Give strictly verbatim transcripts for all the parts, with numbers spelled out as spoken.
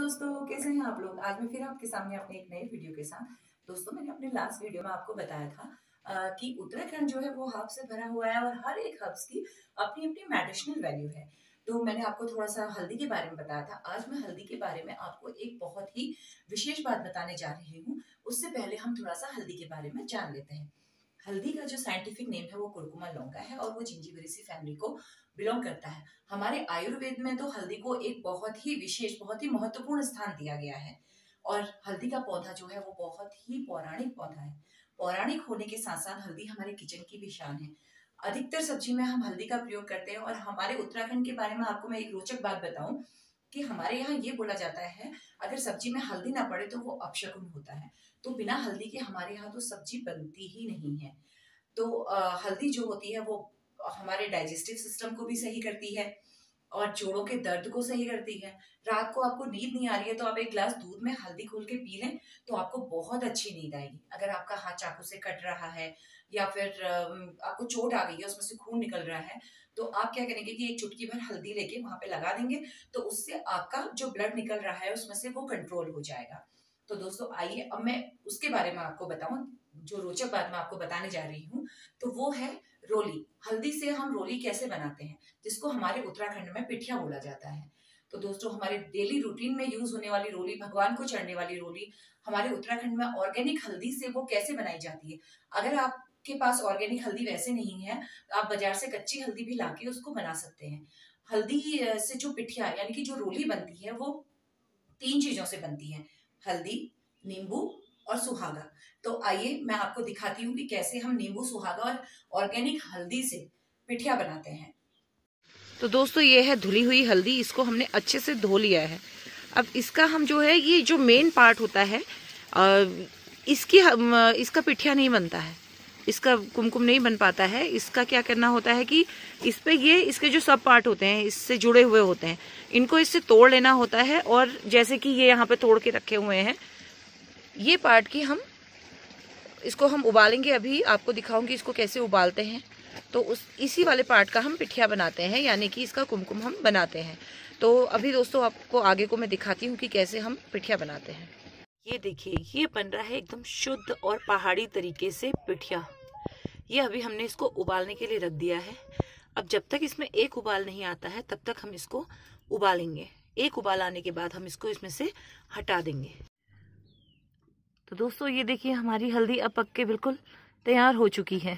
दोस्तों, कैसे हैं आप लोग। आज मैं फिर आपके सामने अपने एक नए वीडियो के साथ। दोस्तों, मैंने अपने लास्ट वीडियो में आपको बताया था अ, कि उत्तराखंड जो है वो हर्ब से भरा हुआ है और हर एक हर्ब्स की अपनी अपनी मेडिसिनल वैल्यू है। तो मैंने आपको थोड़ा सा हल्दी के बारे में बताया था। आज मैं हल्दी के बारे में आपको एक बहुत ही विशेष बात बताने जा रही हूँ। उससे पहले हम थोड़ा सा हल्दी के बारे में जान लेते हैं। हल्दी का जो साइंटिफिक नेम है वो कुरकुमा लौंगा है और वो जिंजीबेरेसी फैमिली को बिलोंग करता है। हमारे आयुर्वेद में तो हल्दी को एक बहुत ही विशेष, बहुत ही महत्वपूर्ण स्थान दिया गया है। और हल्दी का पौधा जो है वो बहुत ही पौराणिक पौधा है। पौराणिक होने के साथ साथ हल्दी हमारे किचन की भी शान है। अधिकतर सब्जी में हम हल्दी का प्रयोग करते हैं। और हमारे उत्तराखंड के बारे में आपको मैं एक रोचक बात बताऊं कि हमारे यहाँ ये बोला जाता है, अगर सब्जी में हल्दी ना पड़े तो वो अपशकुन होता है। तो बिना हल्दी के हमारे यहाँ तो सब्जी बनती ही नहीं है। तो अ, हल्दी जो होती है वो हमारे डाइजेस्टिव सिस्टम को भी सही करती है और जोड़ों के दर्द को सही करती है। रात को आपको नींद नहीं आ रही है तो आप एक ग्लास दूध में हल्दी घोल के पी लें तो आपको बहुत अच्छी नींद आएगी। अगर आपका हाथ चाकू से कट रहा है या फिर अम, आपको चोट आ गई है, उसमें से खून निकल रहा है, तो आप क्या करेंगे कि एक चुटकी भर हल्दी लेके वहां पे लगा देंगे तो उससे आपका जो ब्लड निकल रहा है उसमें से वो कंट्रोल हो जाएगा। तो दोस्तों, आइए अब मैं उसके बारे में आपको बताऊं। जो रोचक बात मैं आपको बताने जा रही हूँ तो वो है रोली। हल्दी से हम रोली कैसे बनाते हैं, जिसको हमारे उत्तराखंड में पिठिया बोला जाता है। तो दोस्तों, हमारे डेली रूटीन में यूज होने वाली रोली, भगवान को चढ़ने वाली रोली, हमारे उत्तराखंड में ऑर्गेनिक हल्दी से वो कैसे बनाई जाती है। अगर आपके पास ऑर्गेनिक हल्दी वैसे नहीं है तो आप बाजार से कच्ची हल्दी भी लाके उसको बना सकते हैं। हल्दी से जो पिठिया यानी कि जो रोली बनती है वो तीन चीजों से बनती है, हल्दी, नींबू और सुहागा। तो आइए मैं आपको दिखाती हूँ कि कैसे हम नींबू, सुहागा और ऑर्गेनिक हल्दी से पिठिया बनाते हैं। तो दोस्तों, ये है धुली हुई हल्दी। इसको हमने अच्छे से धो लिया है। अब इसका हम जो है, ये जो मेन पार्ट होता है, इसकी हम इसका पिठिया नहीं बनता है, इसका कुमकुम नहीं बन पाता है। इसका क्या करना होता है कि इस पे ये इसके जो सब पार्ट होते हैं, इससे जुड़े हुए होते हैं, इनको इससे तोड़ लेना होता है। और जैसे कि ये यहाँ पे तोड़ के रखे हुए हैं, ये पार्ट की हम इसको हम उबालेंगे। अभी आपको दिखाऊंगी इसको कैसे उबालते हैं। तो उस इसी वाले पार्ट का हम पिठिया बनाते हैं, यानी कि इसका कुमकुम हम बनाते हैं। तो अभी दोस्तों आपको आगे को मैं दिखाती हूँ कि कैसे हम पिठिया बनाते हैं। ये देखिए, ये बन रहा है एकदम शुद्ध और पहाड़ी तरीके से पिठिया। ये अभी हमने इसको उबालने के लिए रख दिया है। अब जब तक इसमें एक उबाल नहीं आता है तब तक हम इसको उबालेंगे। एक उबाल आने के बाद हम इसको इसमें से हटा देंगे। तो दोस्तों, ये देखिए, हमारी हल्दी अब पक के बिल्कुल तैयार हो चुकी है।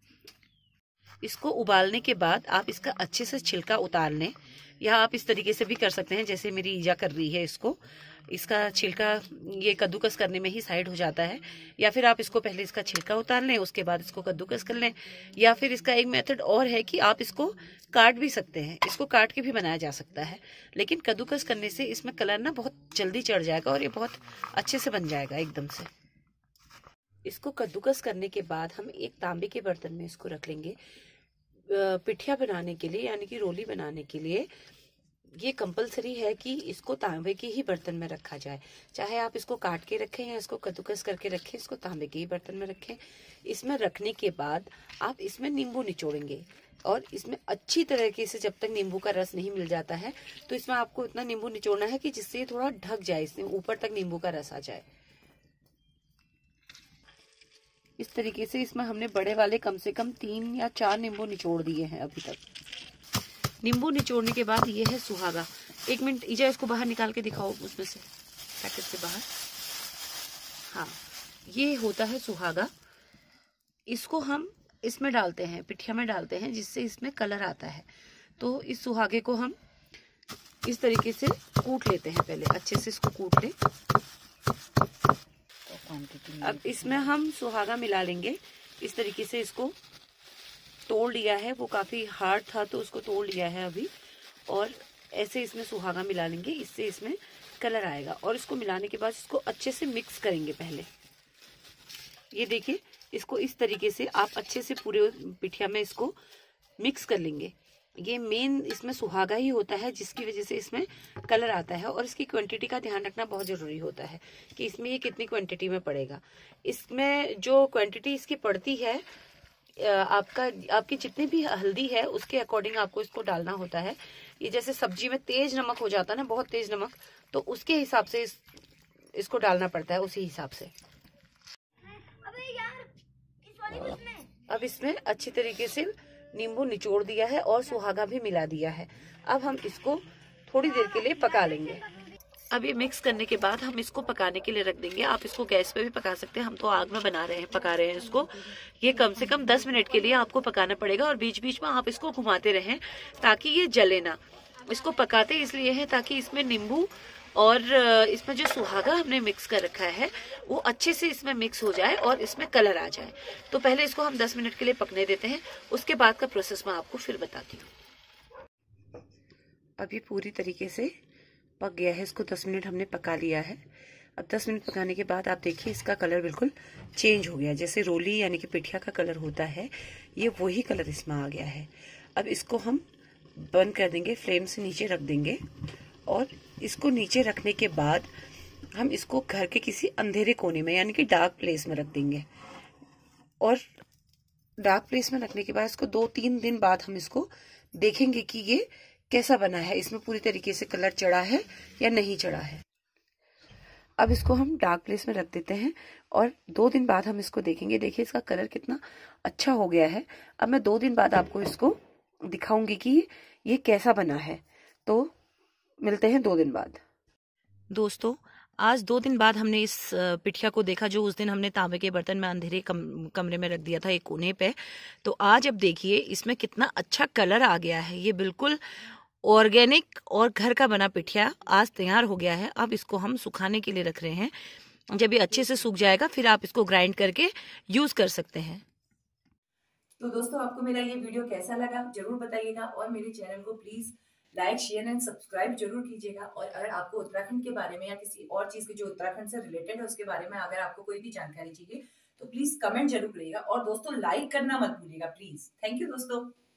इसको उबालने के बाद आप इसका अच्छे से छिलका उतार लें, या आप इस तरीके से भी कर सकते हैं जैसे मेरी ईजा कर रही है। इसको इसका छिलका ये कद्दूकस करने में ही साइड हो जाता है। या फिर आप इसको पहले इसका छिलका उतार लें, उसके बाद इसको कद्दूकस कर लें। या फिर इसका एक मेथड और है कि आप इसको काट भी सकते हैं। इसको काट के भी बनाया जा सकता है, लेकिन कद्दूकस करने से इसमें कलर ना बहुत जल्दी चढ़ जाएगा और ये बहुत अच्छे से बन जाएगा एकदम से। इसको कद्दूकस करने के बाद हम एक तांबे के बर्तन में इसको रख लेंगे। पिठिया बनाने के लिए, यानी कि रोली बनाने के लिए, ये कंपलसरी है कि इसको तांबे के ही बर्तन में रखा जाए। चाहे आप इसको काट के रखें या इसको कद्दूकस करके रखें, इसको तांबे के ही बर्तन में रखें। इसमें रखने के बाद आप इसमें नींबू निचोड़ेंगे और इसमें अच्छी तरीके से, जब तक नींबू का रस नहीं मिल जाता है, तो इसमें आपको इतना नींबू निचोड़ना है कि जिससे ये थोड़ा ढक जाए, इसमें ऊपर तक नींबू का रस आ जाए। इस तरीके से इसमें हमने बड़े वाले कम से कम तीन या चार नींबू निचोड़ दिए हैं अभी तक। नींबू निचोड़ने के बाद ये है सुहागा। एक मिनट ईजा, इसको बाहर निकाल के दिखाओ उसमें से, पैकेट से बाहर। हाँ, ये होता है सुहागा। इसको हम इसमें डालते हैं, पिठिया में डालते हैं, जिससे इसमें कलर आता है। तो इस सुहागे को हम इस तरीके से कूट लेते हैं। पहले अच्छे से इसको कूट लें। अब इसमें हम सुहागा मिला लेंगे। इस तरीके से इसको तोड़ लिया है, वो काफी हार्ड था तो उसको तोड़ लिया है अभी। और ऐसे इसमें सुहागा मिला लेंगे, इससे इसमें कलर आएगा। और इसको मिलाने के बाद इसको अच्छे से मिक्स करेंगे पहले। ये देखिए, इसको इस तरीके से आप अच्छे से पूरे पिठिया में इसको मिक्स कर लेंगे। ये मेन इसमें सुहागा ही होता है जिसकी वजह से इसमें कलर आता है। और इसकी क्वांटिटी का ध्यान रखना बहुत जरूरी होता है कि इसमें ये कितनी क्वांटिटी में पड़ेगा। इसमें जो क्वांटिटी इसकी पड़ती है, आपका आपकी जितनी भी हल्दी है उसके अकॉर्डिंग आपको इसको डालना होता है। ये जैसे सब्जी में तेज नमक हो जाता है ना, बहुत तेज नमक, तो उसके हिसाब से इस, इसको डालना पड़ता है, उसी हिसाब से। अबे यार, इस वाली किसमें? अब इसमें अच्छी तरीके से नींबू निचोड़ दिया है और सुहागा भी मिला दिया है। अब हम इसको थोड़ी देर के लिए पका लेंगे। अब ये मिक्स करने के बाद हम इसको पकाने के लिए रख देंगे। आप इसको गैस पे भी पका सकते हैं, हम तो आग में बना रहे हैं, पका रहे हैं इसको। ये कम से कम दस मिनट के लिए आपको पकाना पड़ेगा और बीच बीच में आप इसको घुमाते रहें ताकि ये जले ना। इसको पकाते इसलिए है ताकि इसमें नींबू और इसमें जो सुहागा हमने मिक्स कर रखा है वो अच्छे से इसमें मिक्स हो जाए और इसमें कलर आ जाए। तो पहले इसको हम दस मिनट के लिए पकने देते हैं, उसके बाद का प्रोसेस मैं आपको फिर बताती हूँ। अब ये पूरी तरीके से पक गया है, इसको दस मिनट हमने पका लिया है। अब दस मिनट पकाने के बाद आप देखिए इसका कलर बिल्कुल चेंज हो गया, जैसे रोली यानी कि पिठिया का कलर होता है, ये वही कलर इसमें आ गया है। अब इसको हम बंद कर देंगे, फ्लेम से नीचे रख देंगे और इसको नीचे रखने के बाद हम इसको घर के किसी अंधेरे कोने में यानी कि डार्क प्लेस में रख देंगे। और डार्क प्लेस में रखने के बाद इसको दो तीन दिन बाद हम इसको देखेंगे कि ये कैसा बना है, इसमें पूरी तरीके से कलर चढ़ा है या नहीं चढ़ा है। अब इसको हम डार्क प्लेस में रख देते हैं और दो दिन बाद हम इसको देखेंगे। देखिए इसका कलर कितना अच्छा हो गया है। अब मैं दो दिन बाद आपको इसको दिखाऊंगी कि ये कैसा बना है। तो मिलते हैं दो दिन बाद। दोस्तों, आज दो दिन बाद हमने इस पिठिया को देखा जो उस दिन हमने तांबे के बर्तन में अंधेरे कम, कमरे में रख दिया था एक कोने पे। तो आज अब देखिए इसमें कितना अच्छा कलर आ गया है। ये बिल्कुल ऑर्गेनिक और घर का बना पिठिया आज तैयार हो गया है। अब इसको हम सुखाने के लिए रख रहे हैं। जब ये अच्छे से सूख जाएगा फिर आप इसको ग्राइंड करके यूज कर सकते हैं। तो दोस्तों, आपको मेरा ये वीडियो कैसा लगा जरूर बताइएगा और मेरे चैनल को please like share and subscribe जरूर कीजिएगा। और अगर आपको उत्तराखंड के बारे में या किसी और चीज के जो उत्तराखंड से रिलेटेड है उसके बारे में अगर आपको कोई भी जानकारी चाहिए तो प्लीज कमेंट जरूर करिएगा। और दोस्तों लाइक करना मत भूलिएगा प्लीज। थैंक यू दोस्तों।